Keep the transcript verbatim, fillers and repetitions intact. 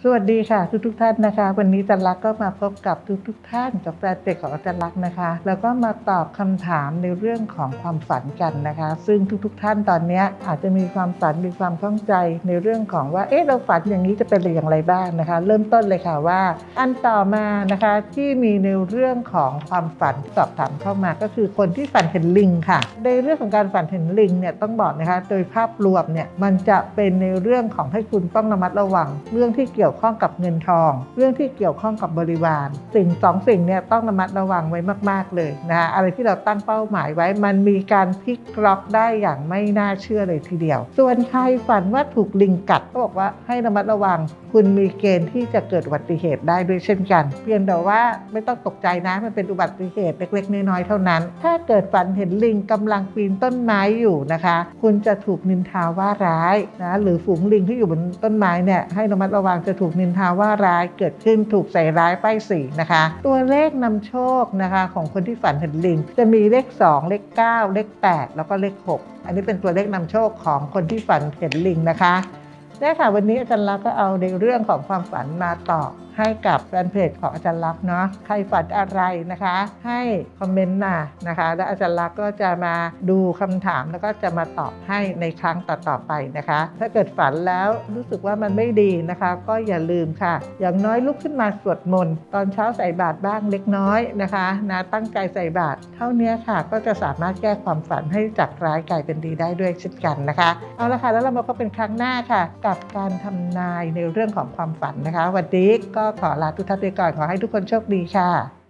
สวัสดีค่ะทุกทุกท่านนะคะวันนี้อาจารย์ลักษณ์ก็มาพบกับทุกทุกท่านกับแฟนเพจของอาจารย์ลักษณ์นะคะแล้วก็มาตอบคำถามในเรื่องของความฝันกันนะคะซึ่งทุกทุกท่านตอนนี้อาจจะมีความฝันมีความข้องใจในเรื่องของว่าเอ๊ะเราฝันอย่างนี้จะเป็นอย่างไรบ้างนะคะเริ่มต้นเลยค่ะว่าอันต่อมานะคะที่มีในเรื่องของความฝันสอบถามเข้ามาก็คือคนที่ฝันเห็นลิงค่ะในเรื่องของการฝันเห็นลิงเนี่ยต้องบอกนะคะโดยภาพรวมเนี่ยมันจะเป็นในเรื่องของให้คุณต้องระมัดระวังเรื่องที่เกี่ยวข้องกับเงินทองเรื่องที่เกี่ยวข้องกับบริวารสิ่งสองสิ่งเนี่ยต้องระมัดระวังไว้มากๆเลยนะคะอะไรที่เราตั้งเป้าหมายไว้มันมีการพลิกล็อกได้อย่างไม่น่าเชื่อเลยทีเดียวส่วนใครฝันว่าถูกลิงกัดก็บอกว่าให้ระมัดระวังคุณมีเกณฑ์ที่จะเกิดอุบัติเหตุได้ด้วยเช่นกันเพียงแต่ว่าไม่ต้องตกใจนะมันเป็นอุบัติเหตุเล็กๆน้อยๆเท่านั้นถ้าเกิดฝันเห็นลิงกำลังปีนต้นไม้อยู่นะคะคุณจะถูกนินทาว่าร้ายนะหรือฝูงลิงที่อยู่บนต้นไม้เนี่ยให้ระมัดระวังจะถูกนินทาว่าร้ายเกิดขึ้นถูกใส่ร้ายป้ายสีนะคะตัวเลขนำโชคนะคะของคนที่ฝันเห็นลิงจะมีเลขสองเลขเก้าเลขแปดแล้วก็เลขหกอันนี้เป็นตัวเลขนำโชคของคนที่ฝันเห็นลิงนะคะได้ค่ะวันนี้อาจารย์ลักษณ์ก็เอาในเรื่องของความฝันมาตอบให้กับแฟนเพจของอาจารย์ลักษณ์เนาะใครฝันอะไรนะคะให้คอมเมนต์มานะคะแล้วอาจารย์ลักษณ์ก็จะมาดูคำถามแล้วก็จะมาตอบให้ในครั้งต่อๆไปนะคะถ้าเกิดฝันแล้วรู้สึกว่ามันไม่ดีนะคะก็อย่าลืมค่ะอย่างน้อยลุกขึ้นมาสวดมนต์ตอนเช้าใส่บาตรบ้างเล็กน้อยนะคะนะตั้งใจใส่บาตรเท่านี้ค่ะก็จะสามารถแก้ความฝันให้จากร้ายกลายเป็นดีได้ด้วยเช่นกันนะคะเอาละค่ะแล้วเรามาพบกันครั้งหน้าค่ะกับการทำนายในเรื่องของความฝันนะคะวันนี้ก็ขอลาทุกท่านไปก่อนขอให้ทุกคนโชคดีค่ะ